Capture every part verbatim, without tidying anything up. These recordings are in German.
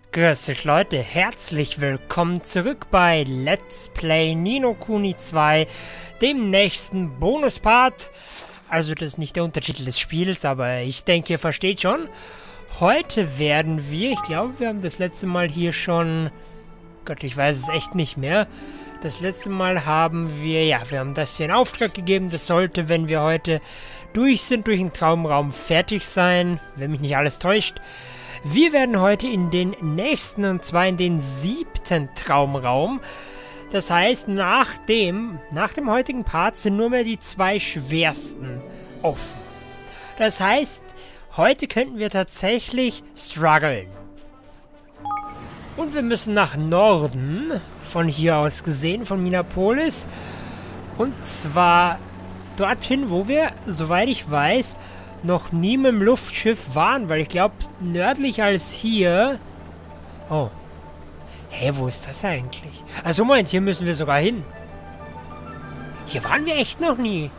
Grüß dich Leute, herzlich willkommen zurück bei Let's Play Ni no Kuni zwei, dem nächsten Bonuspart. Also das ist nicht der Untertitel des Spiels, aber ich denke, ihr versteht schon. Heute werden wir, ich glaube wir haben das letzte Mal hier schon, Gott, ich weiß es echt nicht mehr. Das letzte Mal haben wir, ja, wir haben das hier in Auftrag gegeben. Das sollte, wenn wir heute durch sind, durch den Traumraum fertig sein, wenn mich nicht alles täuscht. Wir werden heute in den nächsten, und zwar in den siebten Traumraum. Das heißt, nach dem, nach dem heutigen Part sind nur mehr die zwei schwersten offen. Das heißt, heute könnten wir tatsächlich strugglen. Und wir müssen nach Norden, von hier aus gesehen, von Minapolis. Und zwar dorthin, wo wir, soweit ich weiß, noch nie mit dem Luftschiff waren, weil ich glaube, nördlich als hier... Oh. Hä, wo ist das eigentlich? Also Moment, hier müssen wir sogar hin. Hier waren wir echt noch nie.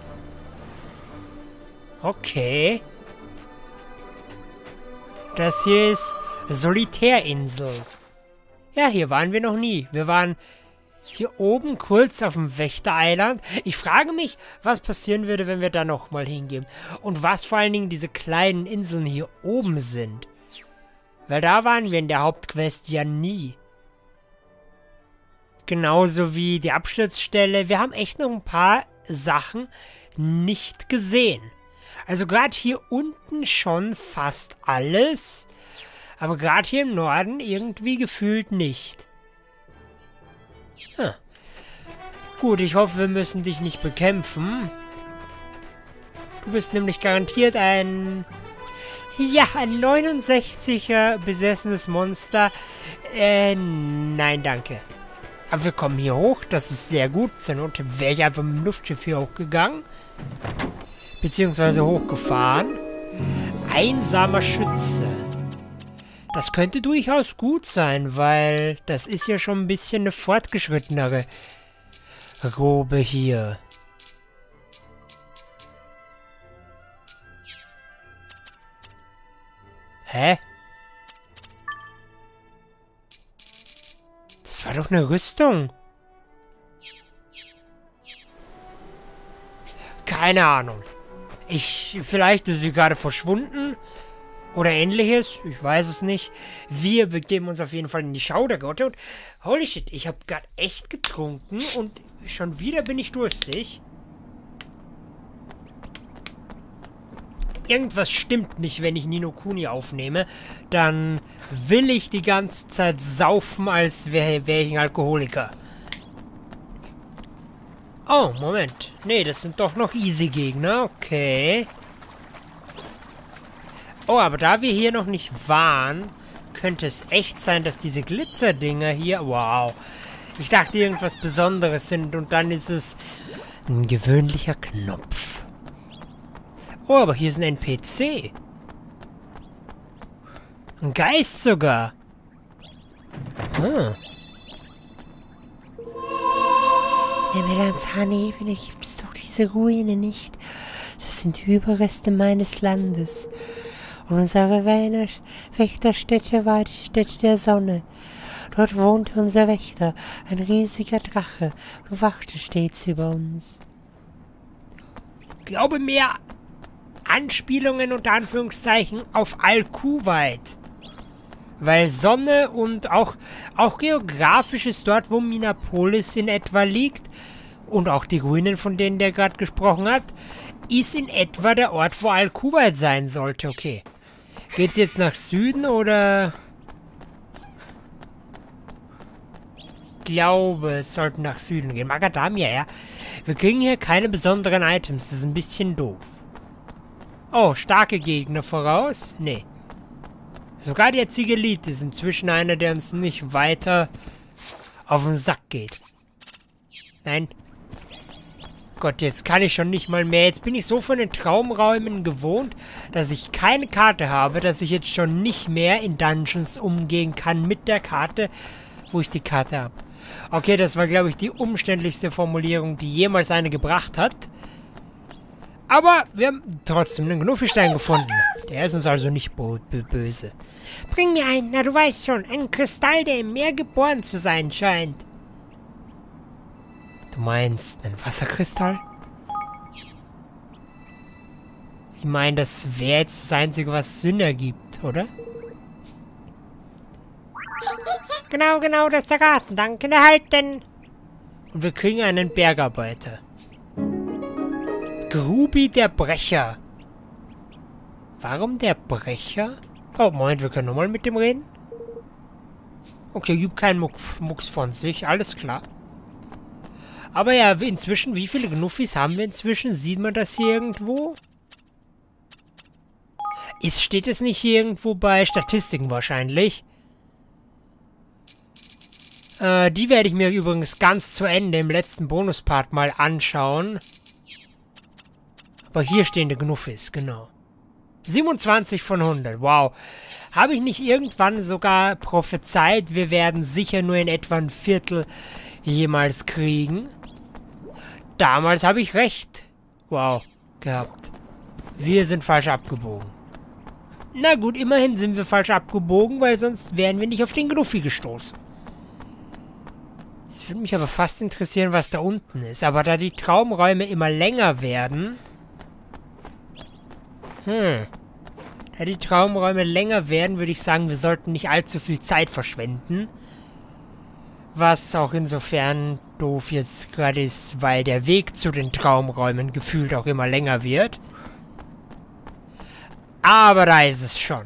Okay. Das hier ist Solitärinsel. Ja, hier waren wir noch nie. Wir waren hier oben kurz auf dem Wächter-Eiland. Ich frage mich, was passieren würde, wenn wir da nochmal hingehen. Und was vor allen Dingen diese kleinen Inseln hier oben sind. Weil da waren wir in der Hauptquest ja nie. Genauso wie die Absturzstelle. Wir haben echt noch ein paar Sachen nicht gesehen. Also gerade hier unten schon fast alles. Aber gerade hier im Norden irgendwie gefühlt nicht. Hm. Gut, ich hoffe, wir müssen dich nicht bekämpfen. Du bist nämlich garantiert ein... Ja, ein neunundsechziger besessenes Monster. Äh, nein, danke. Aber wir kommen hier hoch, das ist sehr gut. Zur Not wäre ich einfach mit dem Luftschiff hier hochgegangen. Beziehungsweise hochgefahren. Einsamer Schütze. Das könnte durchaus gut sein, weil das ist ja schon ein bisschen eine fortgeschrittenere Robe hier. Hä? Das war doch eine Rüstung. Keine Ahnung. Ich, vielleicht ist sie gerade verschwunden. Oder ähnliches, ich weiß es nicht. Wir begeben uns auf jeden Fall in die Schaudergrotte und holy shit, ich habe gerade echt getrunken und schon wieder bin ich durstig. Irgendwas stimmt nicht, wenn ich Ni no Kuni aufnehme. Dann will ich die ganze Zeit saufen, als wäre wär ich ein Alkoholiker. Oh, Moment. Nee, das sind doch noch Easy-Gegner, okay. Oh, aber da wir hier noch nicht waren, könnte es echt sein, dass diese Glitzerdinger hier... Wow. Ich dachte, irgendwas Besonderes sind und dann ist es ein gewöhnlicher Knopf. Oh, aber hier ist ein N P C. Ein Geist sogar. Ah. Der Melanzani, wenn gibt es doch diese Ruine nicht. Das sind Überreste meines Landes. Und unsere Wächterstätte war die Stätte der Sonne. Dort wohnte unser Wächter, ein riesiger Drache, und wachte stets über uns. Ich glaube, mehr Anspielungen unter Anführungszeichen auf Al-Kuwait. Weil Sonne und auch, auch geografisch ist dort, wo Minapolis in etwa liegt, und auch die Ruinen, von denen der gerade gesprochen hat, ist in etwa der Ort, wo Al-Kuwait sein sollte. Okay. Geht's jetzt nach Süden oder... Ich glaube, es sollte nach Süden gehen. Macadamia, ja. Wir kriegen hier keine besonderen Items. Das ist ein bisschen doof. Oh, starke Gegner voraus? Nee. Sogar der Zigelit ist inzwischen einer, der uns nicht weiter auf den Sack geht. Nein. Gott, jetzt kann ich schon nicht mal mehr. Jetzt bin ich so von den Traumräumen gewohnt, dass ich keine Karte habe, dass ich jetzt schon nicht mehr in Dungeons umgehen kann mit der Karte, wo ich die Karte habe. Okay, das war, glaube ich, die umständlichste Formulierung, die jemals eine gebracht hat. Aber wir haben trotzdem einen Gnuffi-Stein gefunden. Der ist uns also nicht böse. Bring mir einen, na du weißt schon, einen Kristall, der im Meer geboren zu sein scheint. Du meinst einen Wasserkristall? Ich meine, das wäre jetzt das Einzige, was Sinn ergibt, oder? Genau, genau, das ist der Garten. Danke, erhalten. Und wir kriegen einen Bergarbeiter. Grubi der Brecher. Warum der Brecher? Oh, Moment, wir können nochmal mit dem reden. Okay, gibt keinen Mucks, Mucks von sich, alles klar. Aber ja, inzwischen, wie viele Gnuffis haben wir inzwischen? Sieht man das hier irgendwo? Ist, steht es nicht hier irgendwo bei Statistiken wahrscheinlich? Äh, die werde ich mir übrigens ganz zu Ende im letzten Bonuspart mal anschauen. Aber hier stehen die Gnuffis, genau. siebenundzwanzig von hundert, wow. Habe ich nicht irgendwann sogar prophezeit, wir werden sicher nur in etwa ein Viertel jemals kriegen? Damals habe ich recht. Wow, gehabt. Wir sind falsch abgebogen. Na gut, immerhin sind wir falsch abgebogen, weil sonst wären wir nicht auf den Gnuffi gestoßen. Es würde mich aber fast interessieren, was da unten ist. Aber da die Traumräume immer länger werden... Hm. Da die Traumräume länger werden, würde ich sagen, wir sollten nicht allzu viel Zeit verschwenden. Was auch insofern doof jetzt gerade ist, weil der Weg zu den Traumräumen gefühlt auch immer länger wird. Aber da ist es schon.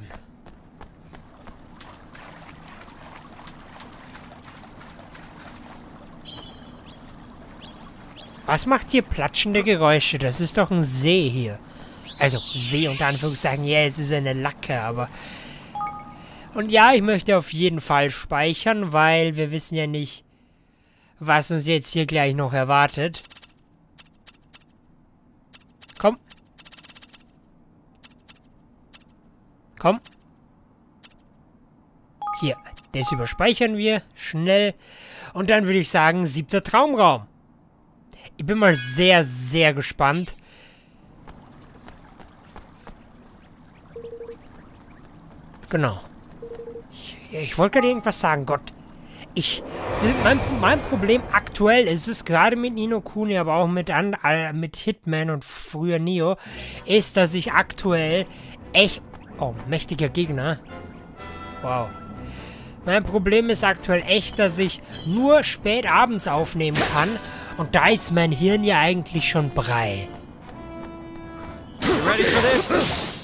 Was macht hier platschende Geräusche? Das ist doch ein See hier. Also, See unter Anführungszeichen. Ja, es ist eine Lacke, aber... Und ja, ich möchte auf jeden Fall speichern, weil wir wissen ja nicht, was uns jetzt hier gleich noch erwartet. Komm. Komm. Hier, das überspeichern wir schnell. Und dann würde ich sagen, siebter Traumraum. Ich bin mal sehr, sehr gespannt. Genau. Ich, ich wollte gerade irgendwas sagen, Gott. Ich, mein, mein Problem aktuell ist es, gerade mit Ni no Kuni, aber auch mit, an, äh, mit Hitman und früher Nioh, ist, dass ich aktuell echt... Oh, mächtiger Gegner. Wow. Mein Problem ist aktuell echt, dass ich nur spät abends aufnehmen kann. Und da ist mein Hirn ja eigentlich schon Brei. You ready for this?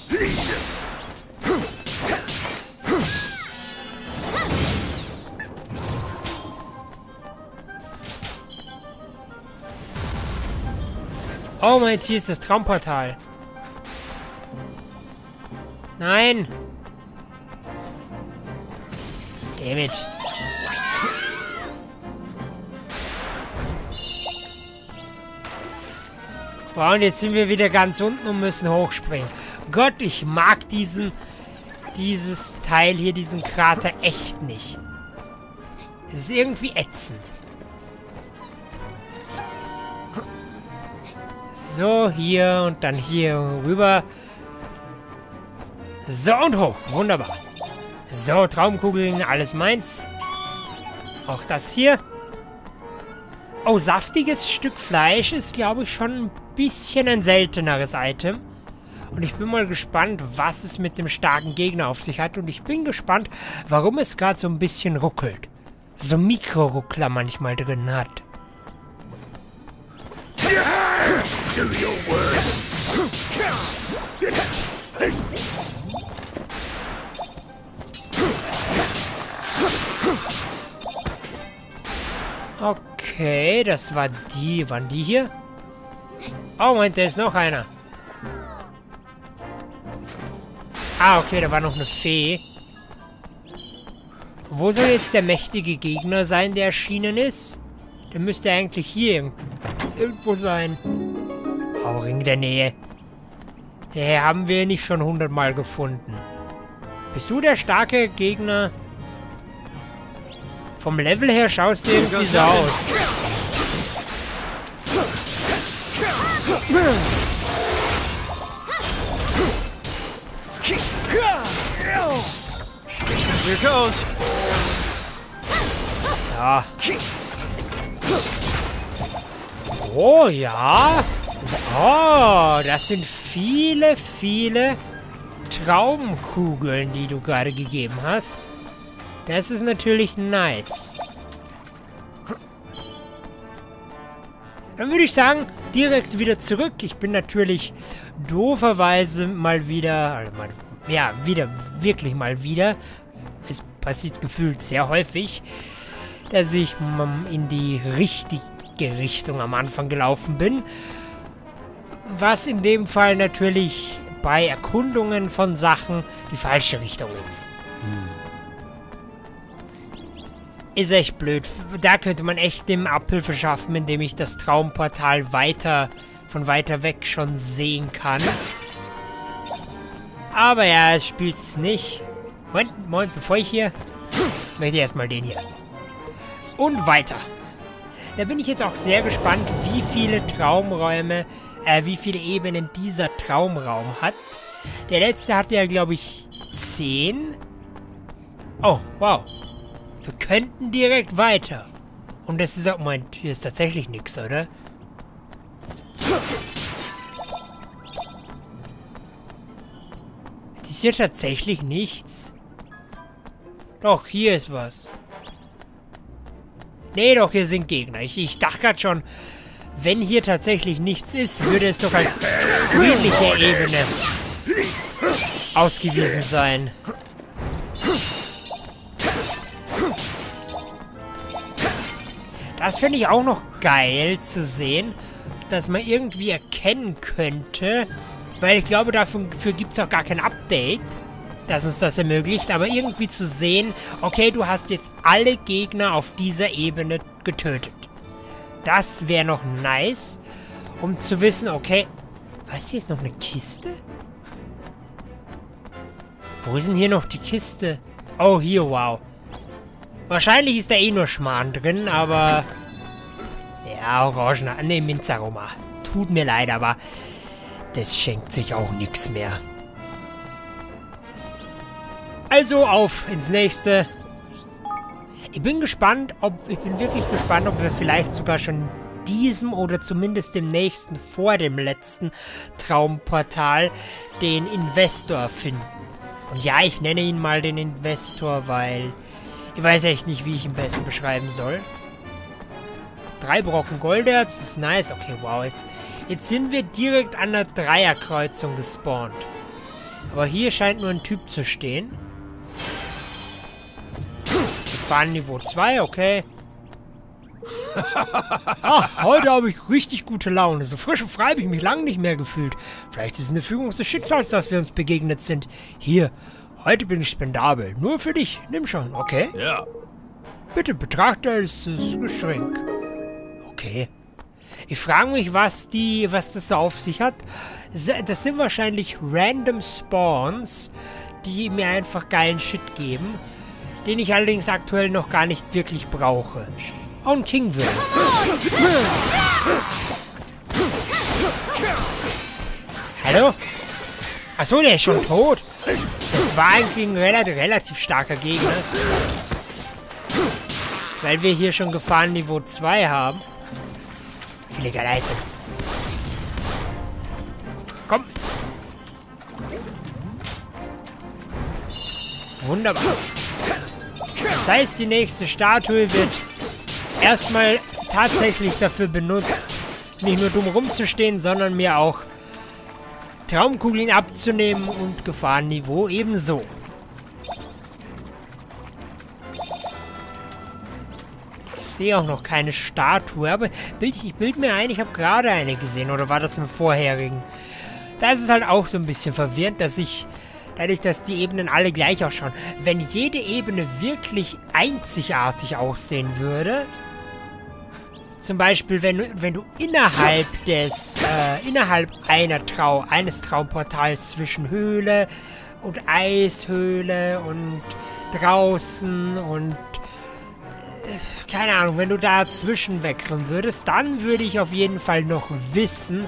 Oh mein, hier ist das Traumportal. Nein! Dammit. Wow, und jetzt sind wir wieder ganz unten und müssen hochspringen. Gott, ich mag diesen... dieses Teil hier, diesen Krater echt nicht. Es ist irgendwie ätzend. So, hier und dann hier rüber. So, und hoch. Wunderbar. So, Traumkugeln, alles meins. Auch das hier. Oh, saftiges Stück Fleisch ist, glaube ich, schon ein bisschen ein selteneres Item. Und ich bin mal gespannt, was es mit dem starken Gegner auf sich hat. Und ich bin gespannt, warum es gerade so ein bisschen ruckelt. So Mikroruckler manchmal drin hat. Do your worst. Okay, das war die. Waren die hier? Oh, Moment, da ist noch einer. Ah, okay, da war noch eine Fee. Wo soll jetzt der mächtige Gegner sein, der erschienen ist? Der müsste eigentlich hier irgendwo sein. Oh, Ring der Nähe. Den haben wir nicht schon hundertmal gefunden. Bist du der starke Gegner? Vom Level her schaust du irgendwie so aus. Here goes. Ja. Oh ja. Oh, das sind viele, viele Traumkugeln, die du gerade gegeben hast. Das ist natürlich nice. Dann würde ich sagen, direkt wieder zurück. Ich bin natürlich dooferweise mal wieder, also mal, ja, wieder, wirklich mal wieder. Es passiert gefühlt sehr häufig, dass ich in die richtige Richtung am Anfang gelaufen bin. Was in dem Fall natürlich bei Erkundungen von Sachen die falsche Richtung ist. Hm. Ist echt blöd. Da könnte man echt dem Abhilfe schaffen, indem ich das Traumportal weiter, von weiter weg schon sehen kann. Aber ja, es spielt's nicht. Moment, Moment, bevor ich hier... möchte ich erstmal den hier. Und weiter. Da bin ich jetzt auch sehr gespannt, wie viele Traumräume, äh, wie viele Ebenen dieser Traumraum hat. Der letzte hatte ja, glaube ich, zehn. Oh, wow. Wir könnten direkt weiter. Und das ist auch... Moment, hier ist tatsächlich nichts, oder? Das ist hier tatsächlich nichts. Doch, hier ist was. Nee, doch, hier sind Gegner. Ich, ich dachte gerade schon, wenn hier tatsächlich nichts ist, würde es doch als friedliche Ebene ausgewiesen sein. Das finde ich auch noch geil zu sehen, dass man irgendwie erkennen könnte, weil ich glaube, dafür, dafür gibt es auch gar kein Update, das uns das ermöglicht, aber irgendwie zu sehen, okay, du hast jetzt alle Gegner auf dieser Ebene getötet. Das wäre noch nice, um zu wissen, okay, was, hier ist noch eine Kiste? Wo ist denn hier noch die Kiste? Oh, hier, wow. Wahrscheinlich ist da eh nur Schmarrn drin, aber... Ja, Orangen... Ne, Minzaroma. Tut mir leid, aber... das schenkt sich auch nichts mehr. Also, auf ins nächste. Ich bin gespannt, ob... Ich bin wirklich gespannt, ob wir vielleicht sogar schon diesem oder zumindest dem nächsten vor dem letzten Traumportal den Investor finden. Und ja, ich nenne ihn mal den Investor, weil... ich weiß echt nicht, wie ich ihn besser beschreiben soll. Drei Brocken Golderz, ist nice. Okay, wow, jetzt, jetzt sind wir direkt an der Dreierkreuzung gespawnt. Aber hier scheint nur ein Typ zu stehen. Gefahrenniveau zwei, okay. Ah, heute habe ich richtig gute Laune. So frisch und frei habe ich mich lange nicht mehr gefühlt. Vielleicht ist es eine Fügung des Schicksals, dass wir uns begegnet sind. Hier. Heute bin ich spendabel. Nur für dich. Nimm schon, okay? Ja. Bitte betrachte dieses Geschenk. Okay. Ich frage mich, was die, was das so auf sich hat. Das sind wahrscheinlich random Spawns, die mir einfach geilen Shit geben, den ich allerdings aktuell noch gar nicht wirklich brauche. Oh, ein King will. Hallo? Achso, der ist schon tot. Das war eigentlich ein relativ, relativ starker Gegner. Weil wir hier schon Gefahrenniveau zwei haben. Viele geile Items. Komm. Wunderbar. Das heißt, die nächste Statue wird erstmal tatsächlich dafür benutzt, nicht nur dumm rumzustehen, sondern mir auch Traumkugeln abzunehmen und Gefahrenniveau ebenso. Ich sehe auch noch keine Statue, aber ich bilde mir ein, ich habe gerade eine gesehen, oder war das im vorherigen? Da ist es halt auch so ein bisschen verwirrend, dass ich, dadurch, dass die Ebenen alle gleich ausschauen, wenn jede Ebene wirklich einzigartig aussehen würde, zum Beispiel, wenn du, wenn du innerhalb des, äh, innerhalb einer Trau, eines Traumportals zwischen Höhle und Eishöhle und draußen und äh, keine Ahnung, wenn du dazwischen wechseln würdest, dann würde ich auf jeden Fall noch wissen,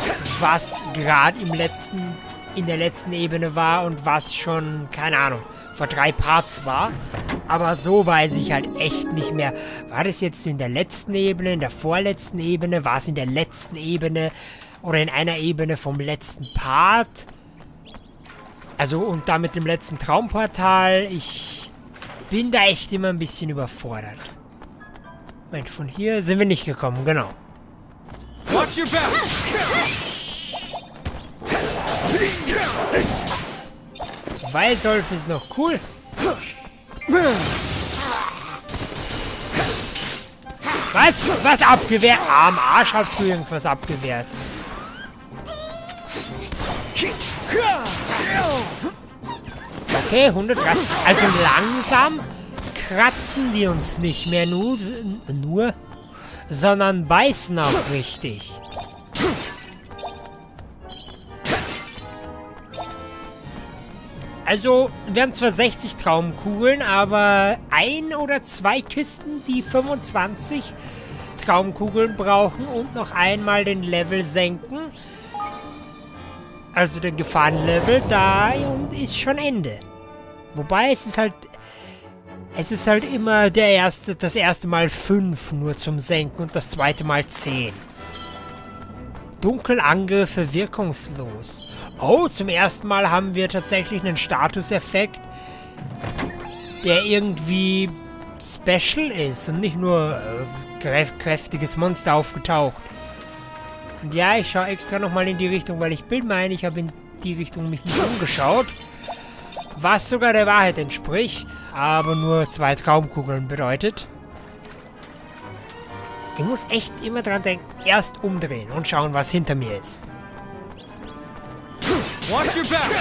was gerade im letzten, in der letzten Ebene war und was schon, keine Ahnung, vor drei Parts war. Aber so weiß ich halt echt nicht mehr. War das jetzt in der letzten Ebene, in der vorletzten Ebene? War es in der letzten Ebene? Oder in einer Ebene vom letzten Part? Also und da mit dem letzten Traumportal. Ich bin da echt immer ein bisschen überfordert. Moment, von hier sind wir nicht gekommen, genau. Watch your back! Weißolf ist noch cool. Was? Was abgewehrt? Ah, am Arsch hast du irgendwas abgewehrt. Okay, hundertdreißig. Also langsam kratzen die uns nicht mehr nur, nur sondern beißen auch richtig. Also, wir haben zwar sechzig Traumkugeln, aber ein oder zwei Kisten, die fünfundzwanzig Traumkugeln brauchen und noch einmal den Level senken. Also den Gefahrenlevel, da und ist schon Ende. Wobei es ist halt... Es ist halt immer der erste, das erste Mal fünf nur zum Senken und das zweite Mal zehn. Dunkelangriffe wirkungslos. Oh, zum ersten Mal haben wir tatsächlich einen Statuseffekt, der irgendwie special ist und nicht nur äh, kräftiges Monster aufgetaucht. Und ja, ich schaue extra nochmal in die Richtung, weil ich bilde mir ein, ich habe in die Richtung mich nicht umgeschaut. Was sogar der Wahrheit entspricht, aber nur zwei Traumkugeln bedeutet. Ich muss echt immer dran denken, erst umdrehen und schauen, was hinter mir ist. Watch your back!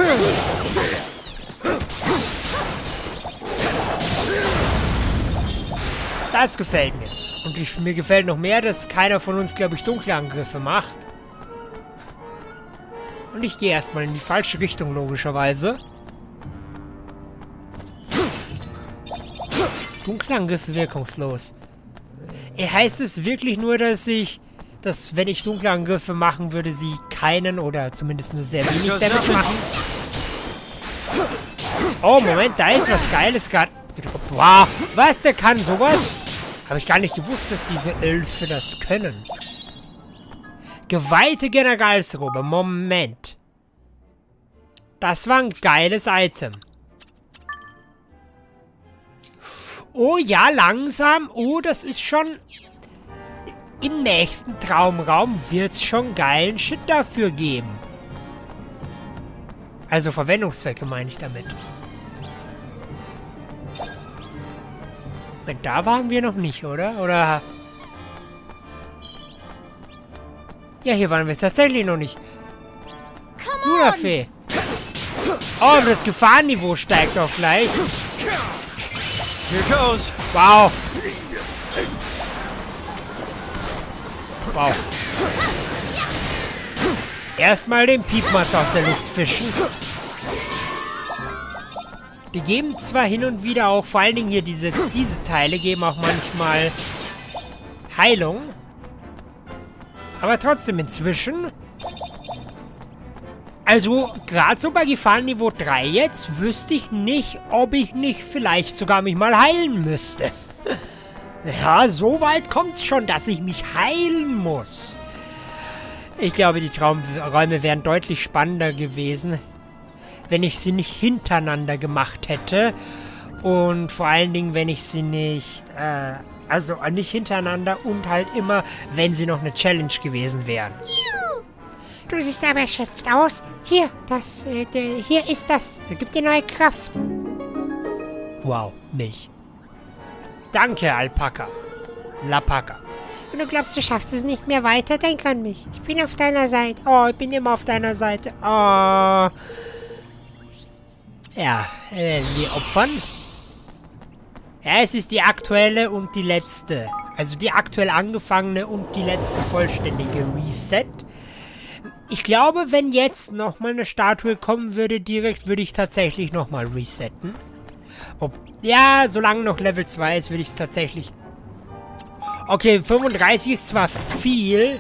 Das gefällt mir. Und ich, mir gefällt noch mehr, dass keiner von uns, glaube ich, dunkle Angriffe macht. Und ich gehe erstmal in die falsche Richtung, logischerweise. Dunkle Angriffe wirkungslos. Heißt es wirklich nur, dass ich, dass wenn ich dunkle Angriffe machen würde, sie keinen oder zumindest nur sehr wenig Damage machen? Oh, Moment, da ist was Geiles gerade. Wow, was, der kann sowas? Habe ich gar nicht gewusst, dass diese Elfe das können. Geweihte Generalsrobe, Moment. Das war ein geiles Item. Oh ja, langsam. Oh, das ist schon... Im nächsten Traumraum wird es schon geilen Shit dafür geben. Also Verwendungszwecke meine ich damit. Und da waren wir noch nicht, oder? Oder... Ja, hier waren wir tatsächlich noch nicht. Lunafee. Oh, aber das Gefahrenniveau steigt auch gleich. Here goes. Wow. Wow. Erstmal den Piepmatz aus der Luft fischen. Die geben zwar hin und wieder auch, vor allen Dingen hier diese, diese Teile geben auch manchmal Heilung. Aber trotzdem inzwischen... Also, gerade so bei Gefahrenniveau drei jetzt, wüsste ich nicht, ob ich nicht vielleicht sogar mich mal heilen müsste. Ja, so weit kommt's schon, dass ich mich heilen muss. Ich glaube, die Traumräume wären deutlich spannender gewesen, wenn ich sie nicht hintereinander gemacht hätte. Und vor allen Dingen, wenn ich sie nicht, äh, also nicht hintereinander und halt immer, wenn sie noch eine Challenge gewesen wären. Du siehst aber erschöpft aus. Hier, das, äh, de, hier ist das. Da gibt dir neue Kraft. Wow, Milch. Danke, Alpaka. Lapaka. Wenn du glaubst, du schaffst es nicht mehr weiter, denk an mich. Ich bin auf deiner Seite. Oh, ich bin immer auf deiner Seite. Oh. Ja, äh, wir opfern. Ja, es ist die aktuelle und die letzte. Also die aktuell angefangene und die letzte vollständige Reset. Ich glaube, wenn jetzt nochmal eine Statue kommen würde, direkt würde ich tatsächlich nochmal resetten. Ob, ja, solange noch Level zwei ist, würde ich es tatsächlich... Okay, fünfunddreißig ist zwar viel.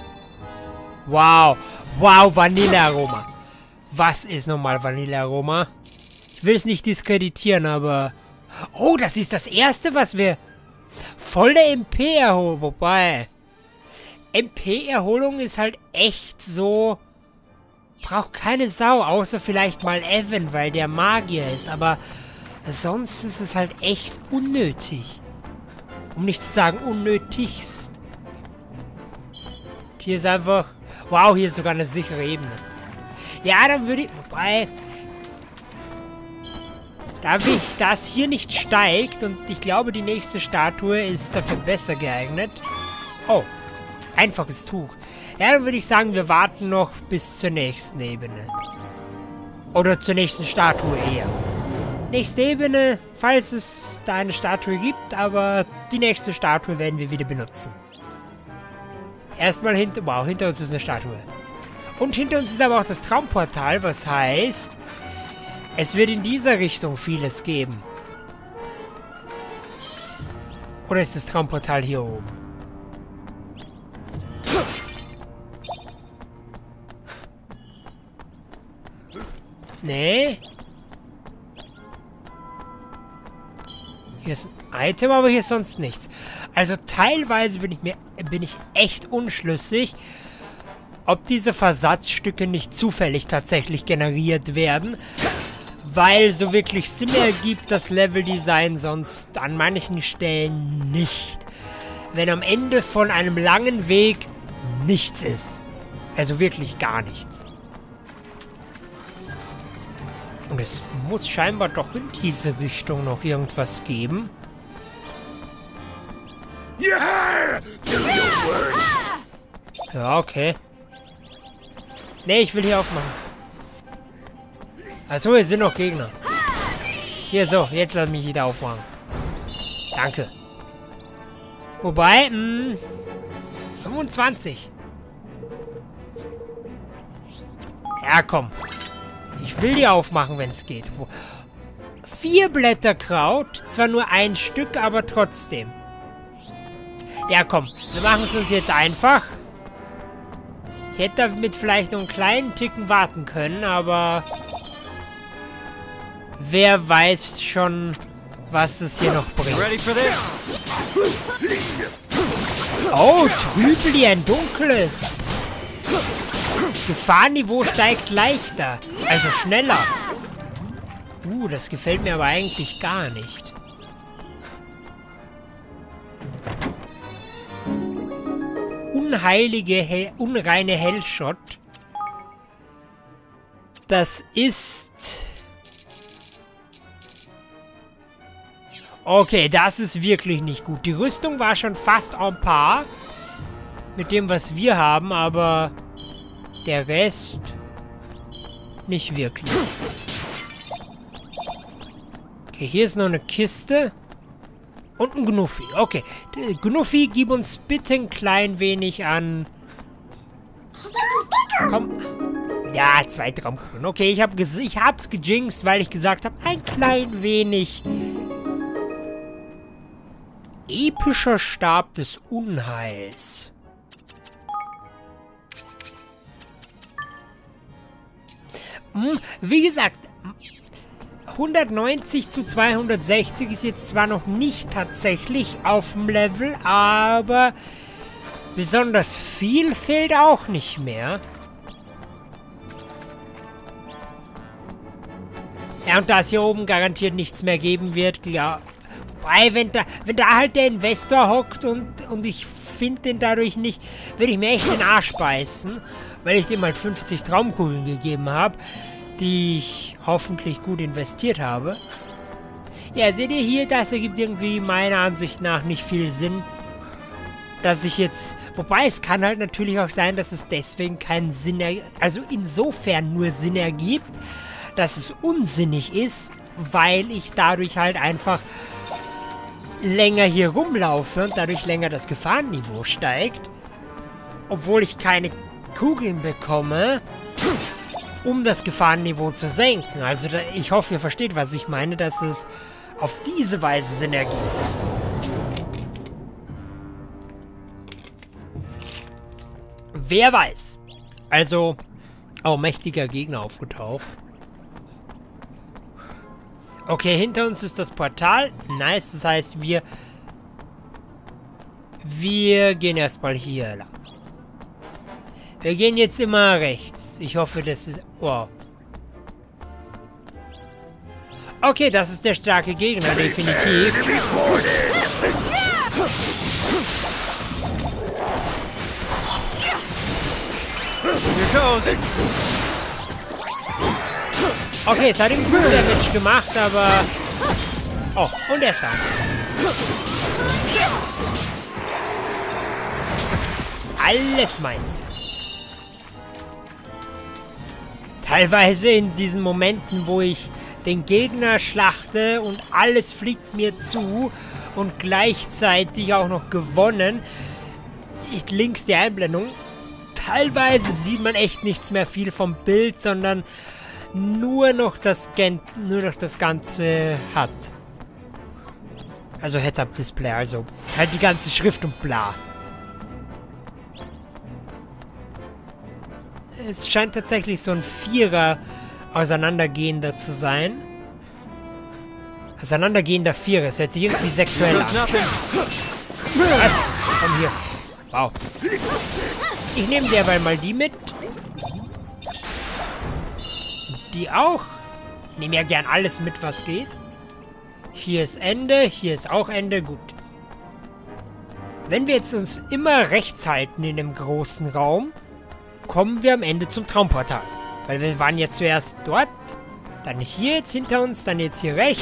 Wow. Wow, Vanillearoma. Was ist nochmal Vanillearoma? Ich will es nicht diskreditieren, aber... Oh, das ist das Erste, was wir... Volle M P-Erholung, wobei... M P-Erholung ist halt echt so... Braucht keine Sau, außer vielleicht mal Evan, weil der Magier ist, aber... Sonst ist es halt echt unnötig. Um nicht zu sagen unnötigst. Hier ist einfach... Wow, hier ist sogar eine sichere Ebene. Ja, dann würde ich... Wobei... Da ich, das hier nicht steigt und ich glaube, die nächste Statue ist dafür besser geeignet. Oh, einfaches Tuch. Ja, dann würde ich sagen, wir warten noch bis zur nächsten Ebene. Oder zur nächsten Statue eher. Nächste Ebene, falls es da eine Statue gibt, aber die nächste Statue werden wir wieder benutzen. Erstmal hinter... Wow, hinter uns ist eine Statue. Und hinter uns ist aber auch das Traumportal, was heißt... Es wird in dieser Richtung vieles geben. Oder ist das Traumportal hier oben? Nee. Hier ist ein Item, aber hier ist sonst nichts. Also teilweise bin ich mir bin ich echt unschlüssig, ob diese Versatzstücke nicht zufällig tatsächlich generiert werden. Weil so wirklich Sinn ergibt das Leveldesign sonst an manchen Stellen nicht. Wenn am Ende von einem langen Weg nichts ist. Also wirklich gar nichts. Und es muss scheinbar doch in diese Richtung noch irgendwas geben. Ja, okay. Nee, ich will hier aufmachen. Achso, hier sind noch Gegner. Hier, so, jetzt lass mich wieder aufmachen. Danke. Wobei, mh, fünfundzwanzig. Ja, komm. Ich will die aufmachen, wenn es geht. Vier Blätterkraut. Zwar nur ein Stück, aber trotzdem. Ja, komm. Wir machen es uns jetzt einfach. Ich hätte damit vielleicht noch einen kleinen Ticken warten können, aber... Wer weiß schon, was es hier noch bringt. Oh, Trübeli, ein dunkles. Gefahrenniveau steigt leichter. Also schneller. Uh, das gefällt mir aber eigentlich gar nicht. Unheilige, Hel unreine Hellshot. Das ist... Okay, das ist wirklich nicht gut. Die Rüstung war schon fast en par mit dem, was wir haben, aber der Rest nicht wirklich. Okay, hier ist noch eine Kiste und ein Gnuffi. Okay, Gnuffi, gib uns bitte ein klein wenig an... Komm. Ja, zwei Traumkugeln. Okay, ich, hab ich hab's gejinxt, weil ich gesagt habe, ein klein wenig... Epischer Stab des Unheils. Hm, wie gesagt, hundertneunzig zu zweihundertsechzig ist jetzt zwar noch nicht tatsächlich auf dem Level, aber besonders viel fehlt auch nicht mehr. Ja, und da es hier oben garantiert nichts mehr geben wird, ja... Wobei, wenn da, wenn da halt der Investor hockt und, und ich finde den dadurch nicht, würde ich mir echt den Arsch beißen, weil ich dem halt fünfzig Traumkugeln gegeben habe, die ich hoffentlich gut investiert habe. Ja, seht ihr hier, das ergibt irgendwie meiner Ansicht nach nicht viel Sinn, dass ich jetzt... Wobei, es kann halt natürlich auch sein, dass es deswegen keinen Sinn ergibt, also insofern nur Sinn ergibt, dass es unsinnig ist, weil ich dadurch halt einfach... länger hier rumlaufe und dadurch länger das Gefahrenniveau steigt, obwohl ich keine Kugeln bekomme, um das Gefahrenniveau zu senken. Also da, ich hoffe, ihr versteht, was ich meine, dass es auf diese Weise Sinn ergibt. Wer weiß. Also, oh, mächtiger Gegner aufgetaucht. Okay, hinter uns ist das Portal. Nice, das heißt, wir... Wir gehen erstmal hier lang. Wir gehen jetzt immer rechts. Ich hoffe, das ist... Wow. Okay, das ist der starke Gegner, definitiv. Here goes. Okay, es hat ihm gut Damage gemacht, aber... Oh, und er ist da. Alles meins. Teilweise in diesen Momenten, wo ich den Gegner schlachte und alles fliegt mir zu und gleichzeitig auch noch gewonnen. Ich, links die Einblendung. Teilweise sieht man echt nichts mehr viel vom Bild, sondern nur noch das, Gen nur noch das Ganze hat. Also Heads-Up-Display, also halt die ganze Schrift und bla. Es scheint tatsächlich so ein Vierer auseinandergehender zu sein. Auseinandergehender Vierer, es hört sich irgendwie sexuell an. Was? Komm hier. Wow. Ich nehme derweil mal die mit. Die auch. Ich nehme ja gern alles mit, was geht. Hier ist Ende, hier ist auch Ende, gut. Wenn wir jetzt uns immer rechts halten in dem großen Raum, kommen wir am Ende zum Traumportal. Weil wir waren ja zuerst dort, dann hier jetzt hinter uns, dann jetzt hier rechts.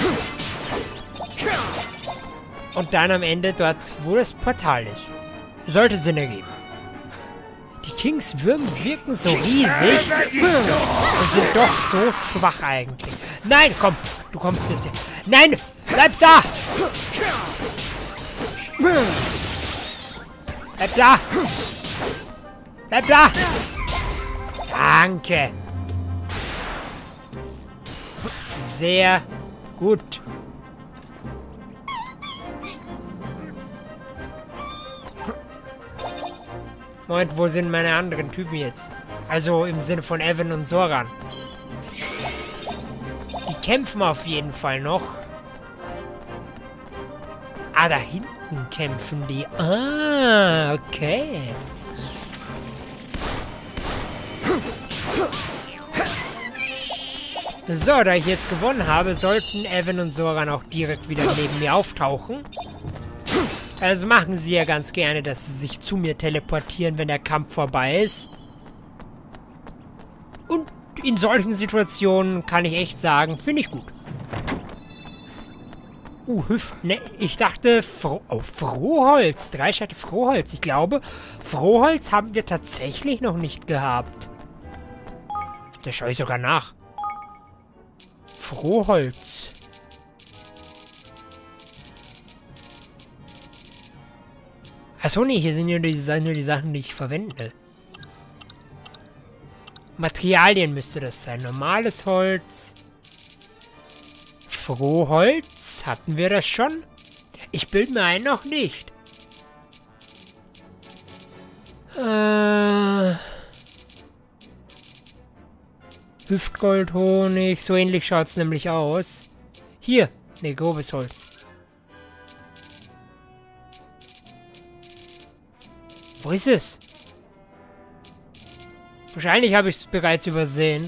Und dann am Ende dort, wo das Portal ist. Sollte Sinn ergeben. Die Kingswürmer wirken so riesig und sind doch so schwach eigentlich. Nein, komm, du kommst jetzt hier. Nein, bleib da! Bleib da! Bleib da! Danke! Sehr gut. Moment, wo sind meine anderen Typen jetzt? Also im Sinne von Evan und Zoran. Die kämpfen auf jeden Fall noch. Ah, da hinten kämpfen die. Ah, okay. So, da ich jetzt gewonnen habe, sollten Evan und Zoran auch direkt wieder neben mir auftauchen. Also machen sie ja ganz gerne, dass sie sich zu mir teleportieren, wenn der Kampf vorbei ist. Und in solchen Situationen kann ich echt sagen, finde ich gut. Uh, Hüften. Ne, ich dachte, Fro oh, Frohholz. Dreischeitel Frohholz. Ich glaube, Frohholz haben wir tatsächlich noch nicht gehabt. Da schaue ich sogar nach. Frohholz. Achso, nee, hier sind nur die, nur die Sachen, die ich verwende. Materialien müsste das sein. Normales Holz. Frohholz. Hatten wir das schon? Ich bilde mir ein, noch nicht. Äh... Hüftgoldhonig. So ähnlich schaut es nämlich aus. Hier. Ne, grobes Holz. Wo ist es? Wahrscheinlich habe ich es bereits übersehen.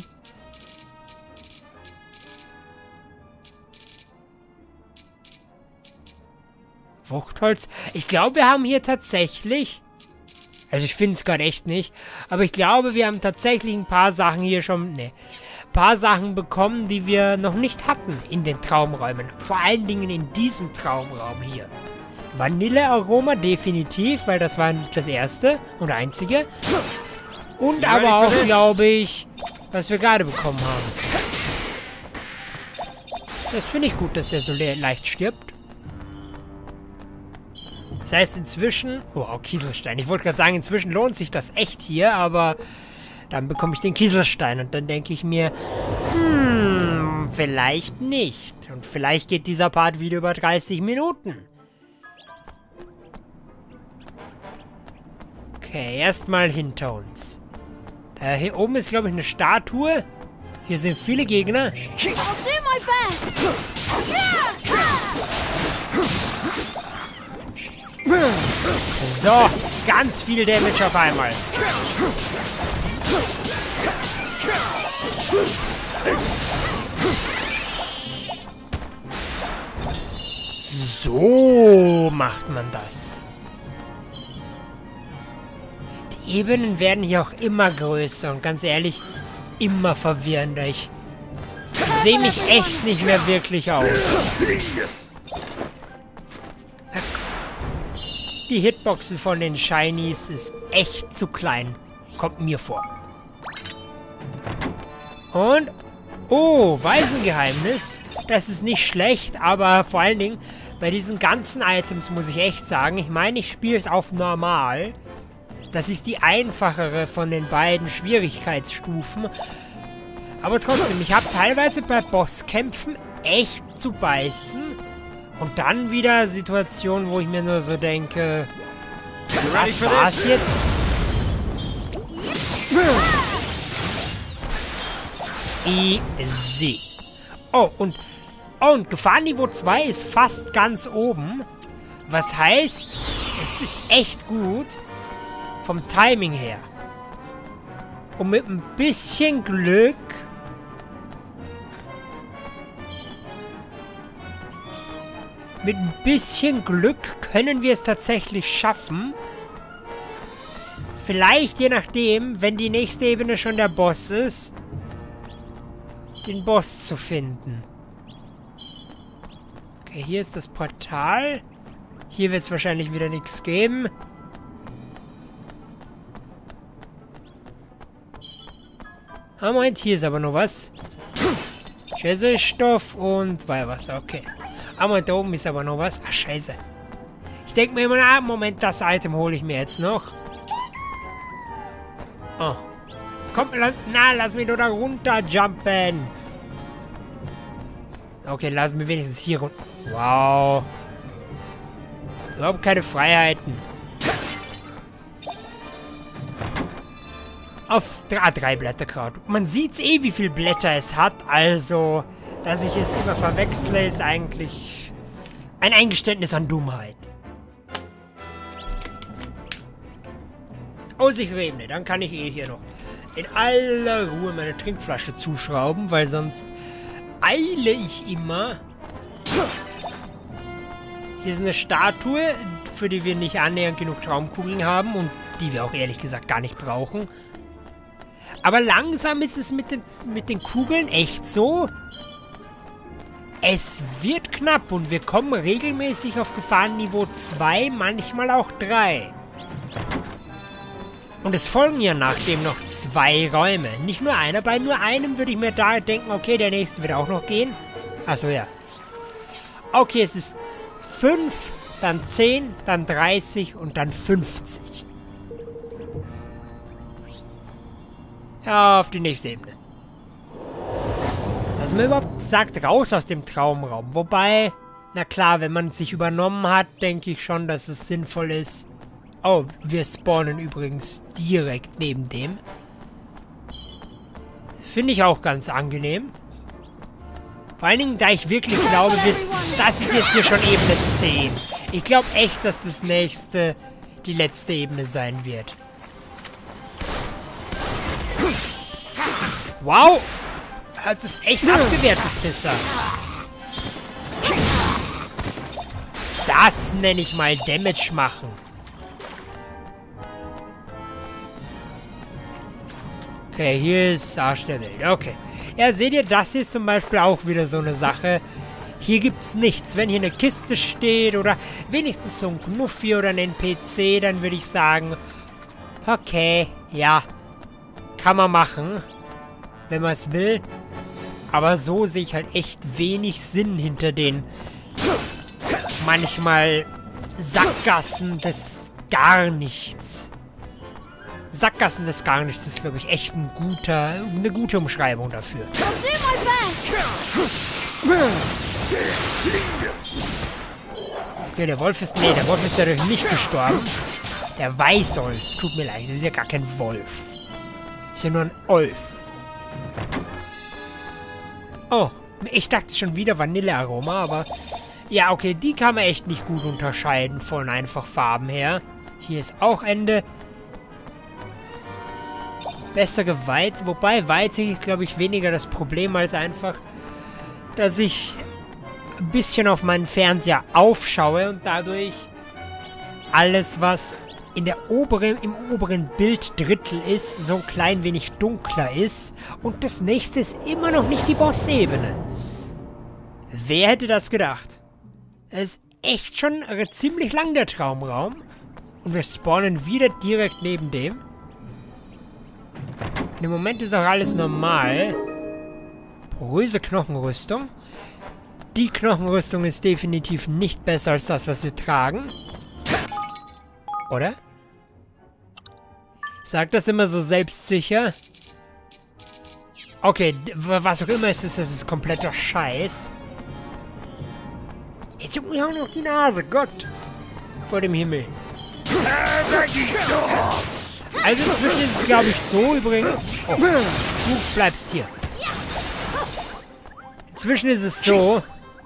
Wuchtholz. Ich glaube, wir haben hier tatsächlich... Also ich finde es gerade echt nicht. Aber ich glaube, wir haben tatsächlich ein paar Sachen hier schon... Ne. Ein paar Sachen bekommen, die wir noch nicht hatten in den Traumräumen. Vor allen Dingen in diesem Traumraum hier. Vanillearoma definitiv, weil das war das erste und einzige. Und aber auch, glaube ich, was wir gerade bekommen haben. Das finde ich gut, dass der so le leicht stirbt. Das heißt inzwischen... Oh, oh, Kieselstein. Ich wollte gerade sagen, inzwischen lohnt sich das echt hier, aber dann bekomme ich den Kieselstein und dann denke ich mir, hm, vielleicht nicht. Und vielleicht geht dieser Part wieder über dreißig Minuten. Okay, erstmal hinter uns. Da hier oben ist, glaube ich, eine Statue. Hier sind viele Gegner. I'll do my best. So, ganz viel Damage auf einmal. So macht man das. Die Ebenen werden hier auch immer größer und ganz ehrlich, immer verwirrender. Ich sehe mich echt nicht mehr wirklich aus. Die Hitboxen von den Shinies ist echt zu klein. Kommt mir vor. Und... Oh, Waisengeheimnis. Das ist nicht schlecht, aber vor allen Dingen bei diesen ganzen Items muss ich echt sagen, ich meine, ich spiele es auf normal. Das ist die einfachere von den beiden Schwierigkeitsstufen. Aber trotzdem, ich habe teilweise bei Bosskämpfen echt zu beißen. Und dann wieder Situationen, wo ich mir nur so denke, was war's jetzt? Easy. Oh, und, oh, und Gefahrenniveau zwei ist fast ganz oben. Was heißt, es ist echt gut vom Timing her. Und mit ein bisschen Glück... Mit ein bisschen Glück können wir es tatsächlich schaffen. Vielleicht, je nachdem, wenn die nächste Ebene schon der Boss ist, den Boss zu finden. Okay, hier ist das Portal. Hier wird es wahrscheinlich wieder nichts geben. Ah, Moment, hier ist aber noch was. Scheißestoff und Weihwasser, okay. Ah, Moment, da oben ist aber noch was. Ach, scheiße. Ich denke mir immer, na, Moment, das Item hole ich mir jetzt noch. Oh. Komm, na, lass mich nur da runter jumpen. Okay, lass mich wenigstens hier runter. Wow. Überhaupt keine Freiheiten. Auf ah, drei Blätterkraut. Man sieht eh, wie viele Blätter es hat. Also, dass ich es immer verwechsle, ist eigentlich ein Eingeständnis an Dummheit. Oh, sichere Ebene. Dann kann ich eh hier noch in aller Ruhe meine Trinkflasche zuschrauben, weil sonst eile ich immer. Hier ist eine Statue, für die wir nicht annähernd genug Traumkugeln haben und die wir auch ehrlich gesagt gar nicht brauchen. Aber langsam ist es mit den, mit den Kugeln echt so. Es wird knapp und wir kommen regelmäßig auf Gefahrenniveau zwei, manchmal auch drei. Und es folgen ja nachdem noch zwei Räume. Nicht nur einer. Bei nur einem würde ich mir da denken, okay, der nächste wird auch noch gehen. Achso, ja. Okay, es ist fünf, dann zehn, dann dreißig und dann fünfzig. Ja, auf die nächste Ebene. Dass man überhaupt sagt, raus aus dem Traumraum. Wobei, na klar, wenn man sich übernommen hat, denke ich schon, dass es sinnvoll ist. Oh, wir spawnen übrigens direkt neben dem. Finde ich auch ganz angenehm. Vor allen Dingen, da ich wirklich glaube, das ist jetzt hier schon Ebene zehn. Ich glaube echt, dass das nächste die letzte Ebene sein wird. Wow! Das ist echt abgewehrt, du Pisser. Das nenne ich mal Damage machen. Okay, hier ist Arsch der Welt. Okay. Ja, seht ihr, das ist zum Beispiel auch wieder so eine Sache. Hier gibt es nichts. Wenn hier eine Kiste steht oder wenigstens so ein Knuffi oder ein N P C, dann würde ich sagen, okay, ja, kann man machen, wenn man es will. Aber so sehe ich halt echt wenig Sinn hinter den manchmal Sackgassen des Garnichts. Sackgassen des Garnichts ist, glaube ich, echt ein guter, eine gute Umschreibung dafür. I'll do my best. Okay, der Wolf ist... Nee, der Wolf ist dadurch nicht gestorben. Der Weißolf. Tut mir leid, das ist ja gar kein Wolf. Das ist ja nur ein Olf. Oh, ich dachte schon wieder Vanillearoma, aber... Ja, okay, die kann man echt nicht gut unterscheiden von einfach Farben her. Hier ist auch Ende. Bessere Weitsicht, wobei Weitsicht ist, glaube ich, weniger das Problem, als einfach, dass ich ein bisschen auf meinen Fernseher aufschaue und dadurch alles, was in der oberen, im oberen Bilddrittel ist, so ein klein wenig dunkler ist. Und das nächste ist immer noch nicht die Bossebene. Wer hätte das gedacht? Es ist echt schon ziemlich lang, der Traumraum. Und wir spawnen wieder direkt neben dem. Im Moment ist auch alles normal. Poröse Knochenrüstung. Die Knochenrüstung ist definitiv nicht besser als das, was wir tragen. Oder? Sagt das immer so selbstsicher? Okay, was auch immer es ist, das ist kompletter Scheiß. Jetzt juckt mir auch noch die Nase, Gott. Vor dem Himmel. Also inzwischen ist es, glaube ich, so übrigens... Oh, du bleibst hier. Inzwischen ist es so...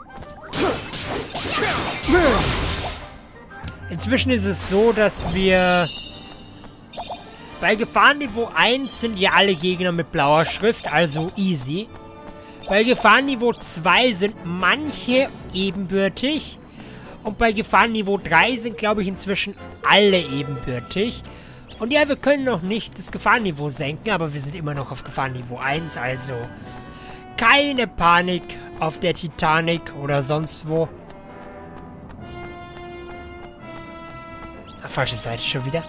Inzwischen ist es so, dass wir... Bei Gefahrenniveau eins sind ja alle Gegner mit blauer Schrift, also easy. Bei Gefahrenniveau zwei sind manche ebenbürtig. Und bei Gefahrenniveau drei sind, glaube ich, inzwischen alle ebenbürtig. Und ja, wir können noch nicht das Gefahrenniveau senken, aber wir sind immer noch auf Gefahrenniveau eins, also keine Panik auf der Titanic oder sonst wo. Ach, falsche Seite schon wieder.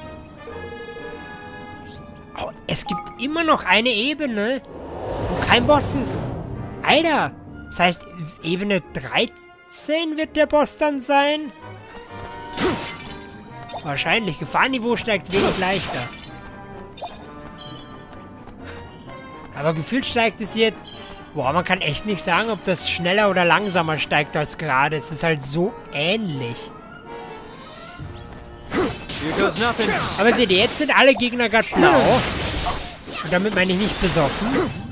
Oh, es gibt immer noch eine Ebene, wo kein Boss ist. Alter, das heißt, Ebene dreizehn wird der Boss dann sein? Wahrscheinlich. Gefahrenniveau steigt wenig leichter. Aber gefühlt steigt es jetzt... Boah, man kann echt nicht sagen, ob das schneller oder langsamer steigt als gerade. Es ist halt so ähnlich. Aber seht ihr, jetzt sind alle Gegner gerade blau. Und damit meine ich nicht besoffen.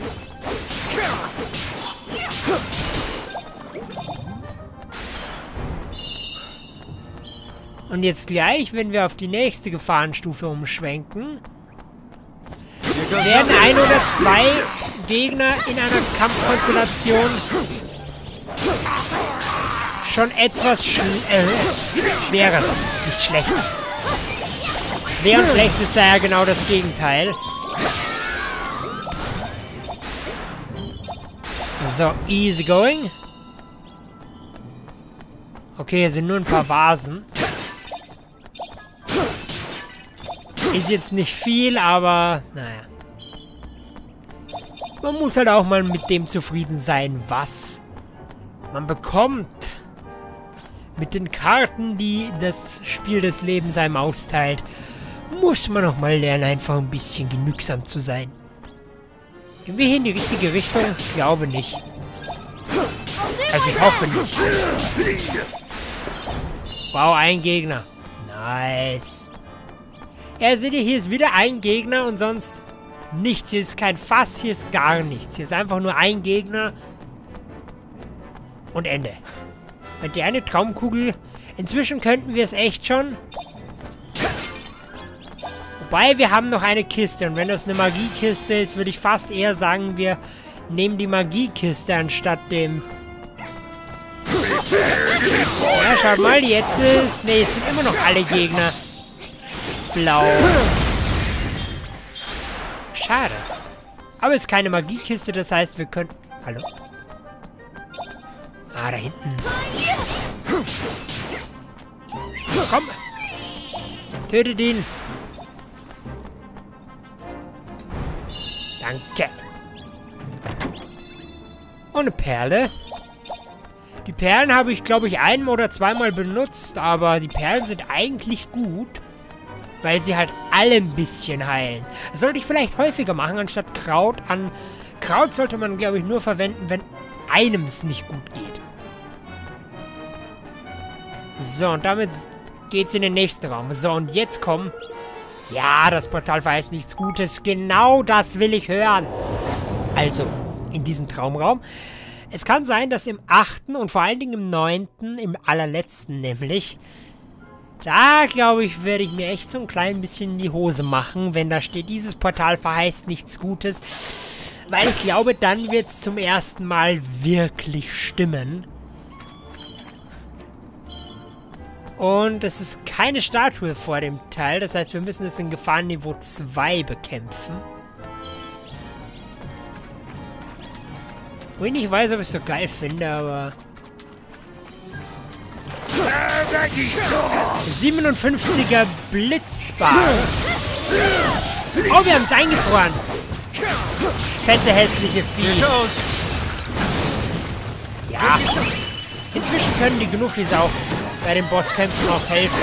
Und jetzt gleich, wenn wir auf die nächste Gefahrenstufe umschwenken, werden ein oder zwei Gegner in einer Kampfkonstellation schon etwas schl äh, schwerer sein. Nicht schlechter. Schwer und schlecht ist daher genau das Gegenteil. So, easy going. Okay, hier sind nur ein paar Vasen. Ist jetzt nicht viel, aber naja. Man muss halt auch mal mit dem zufrieden sein, was man bekommt. Mit den Karten, die das Spiel des Lebens einem austeilt, muss man auch mal lernen, einfach ein bisschen genügsam zu sein. Gehen wir hier in die richtige Richtung? Ich glaube nicht. Also ich hoffe nicht. Wow, ein Gegner. Nice. Ja, seht ihr, hier ist wieder ein Gegner und sonst nichts. Hier ist kein Fass, hier ist gar nichts. Hier ist einfach nur ein Gegner und Ende. Und die eine Traumkugel. Inzwischen könnten wir es echt schon. Wobei, wir haben noch eine Kiste. Und wenn das eine Magiekiste ist, würde ich fast eher sagen, wir nehmen die Magiekiste anstatt dem... Ja, schaut mal, jetzt ist... Ne, jetzt sind immer noch alle Gegner blau. Schade. Aber es ist keine Magiekiste, das heißt, wir können... Hallo? Ah, da hinten. Komm! Tötet ihn! Danke! Und eine Perle. Die Perlen habe ich, glaube ich, einmal oder zweimal benutzt, aber die Perlen sind eigentlich gut, weil sie halt alle ein bisschen heilen. Das sollte ich vielleicht häufiger machen, anstatt Kraut an... Kraut sollte man, glaube ich, nur verwenden, wenn einem es nicht gut geht. So, und damit geht's in den nächsten Raum. So, und jetzt kommen... Ja, das Portal verheißt nichts Gutes. Genau das will ich hören. Also, in diesem Traumraum Es kann sein, dass im achten und vor allen Dingen im neunten, im allerletzten nämlich, da glaube ich, werde ich mir echt so ein klein bisschen in die Hose machen, wenn da steht, dieses Portal verheißt nichts Gutes. Weil ich glaube, dann wird es zum ersten Mal wirklich stimmen. Und es ist keine Statue vor dem Teil, das heißt, wir müssen es in Gefahrenniveau zwei bekämpfen. Wo ich nicht weiß, ob ich es so geil finde, aber... siebenundfünfziger Blitzball. Oh, wir haben es eingefroren. Das fette, hässliche Vieh. Ja. Inzwischen können die Gnuffis auch bei den Bosskämpfen auch helfen.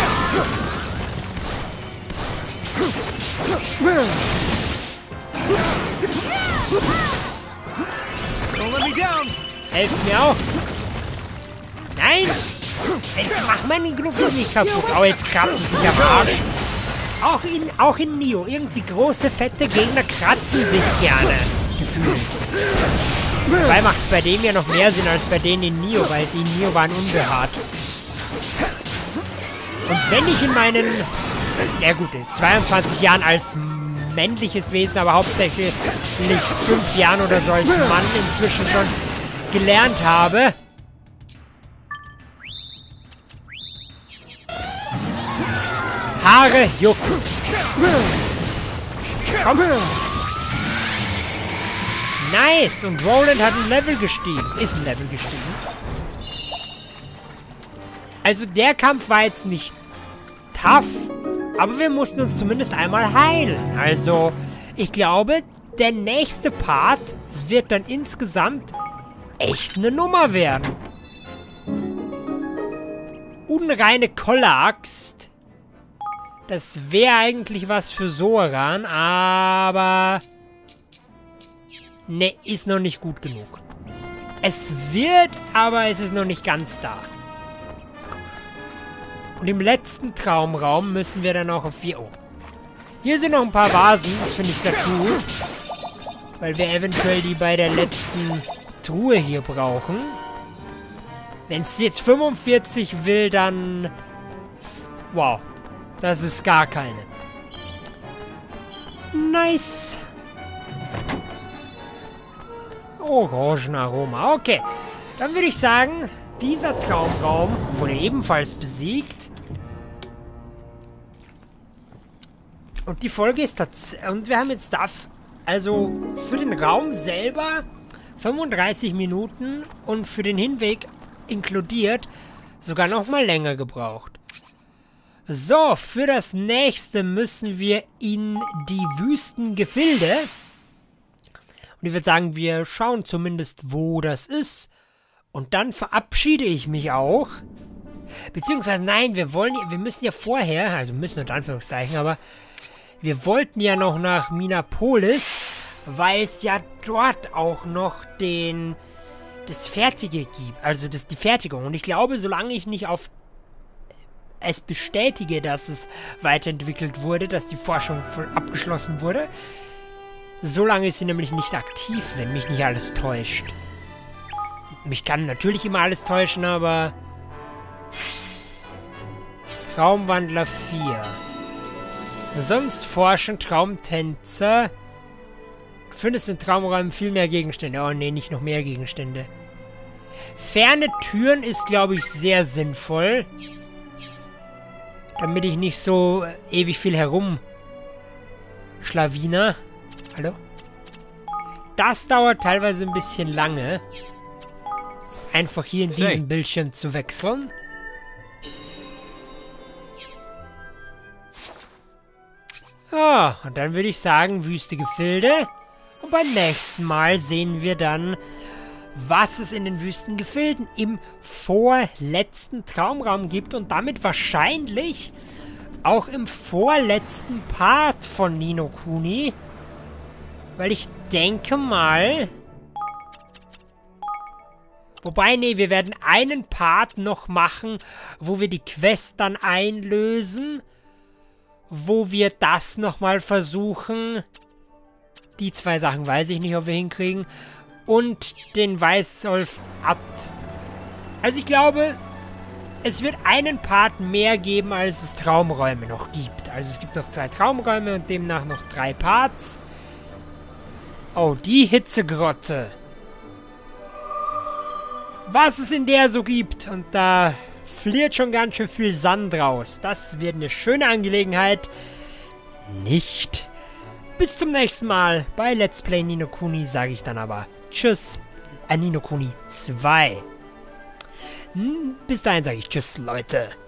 Don't let me down. Helfen mir auch. Nein! Jetzt mach meine Gnuffis nicht kaputt. Oh, jetzt kratzen sie sich am Arsch. Auch in, auch in Nioh. Irgendwie große, fette Gegner kratzen sich gerne. Gefühlt. Dabei macht es bei dem ja noch mehr Sinn als bei denen in Nioh, weil die in Nioh waren unbehaart. Und wenn ich in meinen, ja gut, zweiundzwanzig Jahren als männliches Wesen, aber hauptsächlich fünf Jahren oder so als Mann inzwischen schon gelernt habe, Haare jucken. Komm. Nice. Und Roland hat ein Level gestiegen. Ist ein Level gestiegen. Also der Kampf war jetzt nicht tough, aber wir mussten uns zumindest einmal heilen. Also ich glaube, der nächste Part wird dann insgesamt echt eine Nummer werden. Unreine Kollaxt. Das wäre eigentlich was für Zoran, aber... Ne, ist noch nicht gut genug. Es wird, aber es ist noch nicht ganz da. Und im letzten Traumraum müssen wir dann auch auf vier... Oh. Hier sind noch ein paar Vasen, das finde ich ganz gut. Weil wir eventuell die bei der letzten Truhe hier brauchen. Wenn es jetzt fünfundvierzig will, dann... Wow. Das ist gar keine. Nice. Orangenaroma. Okay. Dann würde ich sagen, dieser Traumraum wurde ebenfalls besiegt. Und die Folge ist tatsächlich... Und wir haben jetzt da... Also für den Raum selber fünfunddreißig Minuten und für den Hinweg inkludiert sogar noch mal länger gebraucht. So, für das nächste müssen wir in die Wüstengefilde. Und ich würde sagen, wir schauen zumindest, wo das ist. Und dann verabschiede ich mich auch. Beziehungsweise, nein, wir wollen, wir müssen ja vorher, also müssen unter Anführungszeichen, aber wir wollten ja noch nach Minapolis, weil es ja dort auch noch den, das Fertige gibt, also das, die Fertigung. Und ich glaube, solange ich nicht auf es bestätige, dass es weiterentwickelt wurde, dass die Forschung voll abgeschlossen wurde, solange ist sie nämlich nicht aktiv, wenn mich nicht alles täuscht. Mich kann natürlich immer alles täuschen, aber... Traumwandler vier. Sonst forschen Traumtänzer. Du findest in Traumräumen viel mehr Gegenstände. Oh nee, nicht noch mehr Gegenstände. Ferne Türen ist, glaube ich, sehr sinnvoll. Damit ich nicht so ewig viel herum schlawiner. Hallo? Das dauert teilweise ein bisschen lange. Einfach hier in diesem Bildschirm zu wechseln. Ja, und dann würde ich sagen, Wüste Gefilde. Und beim nächsten Mal sehen wir dann, was es in den Wüstengefilden im vorletzten Traumraum gibt und damit wahrscheinlich auch im vorletzten Part von Ni no Kuni. Weil ich denke mal... Wobei, nee, wir werden einen Part noch machen, wo wir die Quest dann einlösen. Wo wir das nochmal versuchen. Die zwei Sachen weiß ich nicht, ob wir hinkriegen. und den Weißolf Ad. Also ich glaube, es wird einen Part mehr geben, als es Traumräume noch gibt. Also es gibt noch zwei Traumräume und demnach noch drei Parts. Oh, die Hitzegrotte. Was es in der so gibt. Und da fliert schon ganz schön viel Sand raus. Das wird eine schöne Angelegenheit. Nicht. Bis zum nächsten Mal. Bei Let's Play Ni no Kuni sage ich dann aber Tschüss. Äh, Ni no Kuni zwei. Bis dahin sage ich Tschüss, Leute.